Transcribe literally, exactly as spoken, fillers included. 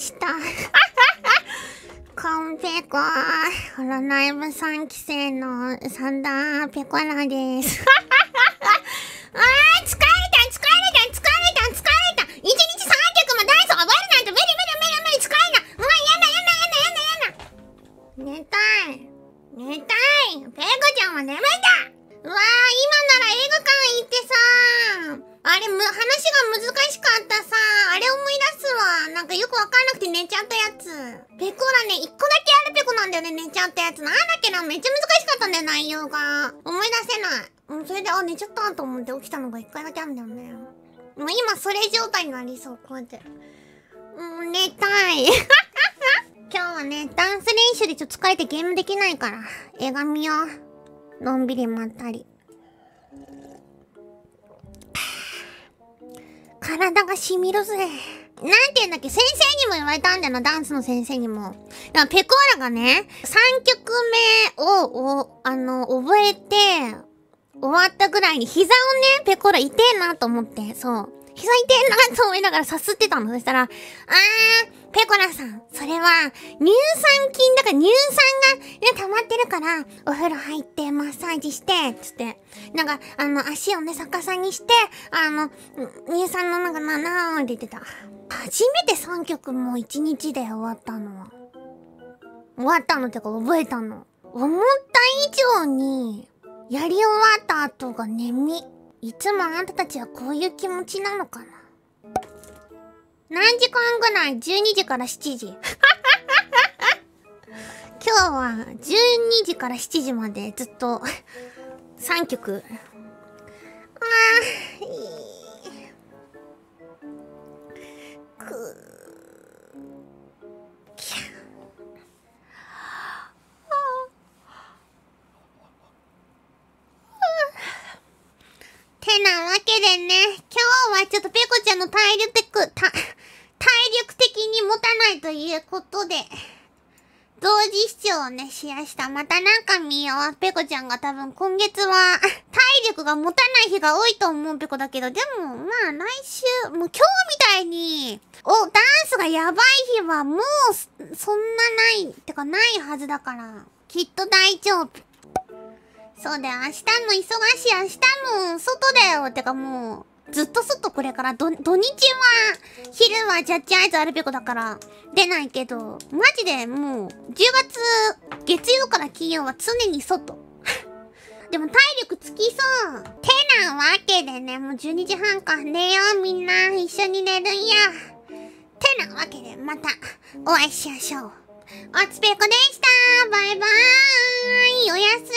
ちた。コンペコ、ホロナイブさんきせいのサンダーペコラです。あー、疲れた、疲れた、疲れた、疲れた。一日さんきょくもダンス覚えるなんて無理無理無理無理、疲れた。もうやだやだやだやだやだ。寝たい。寝たい。ペコちゃんは眠いんだ。うわー、今なら映画館行ってさ、あれむ、話が難しかったさ、あれ思い出すわ。なんかよくわかんなくて寝ちゃったやつ。ペコラね、一個だけあるペコなんだよね、寝ちゃったやつ。なんだっけな、めっちゃ難しかったんだよ、内容が。思い出せない。うん、それで、あ、寝ちゃったと思って起きたのが一回だけあるんだよね。もう今それ状態になりそう、こうやって。うん、寝たい。今日はね、ダンス練習でちょっと疲れてゲームできないから、映画見よう。のんびりまったり。体がしみるぜ。なんて言うんだっけ、先生にも言われたんだよな、ダンスの先生にも。だからペコーラがね、さんきょくめを、お、あの、覚えて、終わったぐらいに膝をね、ペコーラ痛えなと思って、そう。膝痛えなと思いながらさすってたの。そしたら、あー、ペコラさん、それは、乳酸菌だから乳酸がね、溜まってるから、お風呂入ってマッサージして、つって。なんか、あの、足をね、逆さにして、あの、乳酸のなんかな、なーって言ってた。初めてさんきょくもいちにちで終わったのは。終わったのってか覚えたの。思った以上に、やり終わった後が眠い。いつもあなたたちはこういう気持ちなのかな。何時間ぐらい ?じゅうにじからしちじ。今日はじゅうにじからしちじまでずっとさんきょく。あー、いい。くー。きゃてなわけでね、今日はちょっとペコちゃんの体力的、た、体力的に持たないということで、同時視聴をね、シェアした。またなんか見よう。ペコちゃんが多分今月は、体力が持たない日が多いと思うペコだけど、でも、まあ来週、もう今日みたいに、お、ダンスがやばい日はもう、そんなない、てかないはずだから、きっと大丈夫。そうだよ、明日も忙しい、明日も外だよ。てかもう、ずっと外これから、ど、土日は、昼はジャッジアイズアルペコだから、出ないけど、マジでもう、じゅうがつ、月曜から金曜は常に外。でも体力つきそう。てなわけでね、もうじゅうにじはんか、寝ようみんな、一緒に寝るんや。てなわけで、また、お会いしましょう。おつぺこでした。バイバーイ。おやすみ。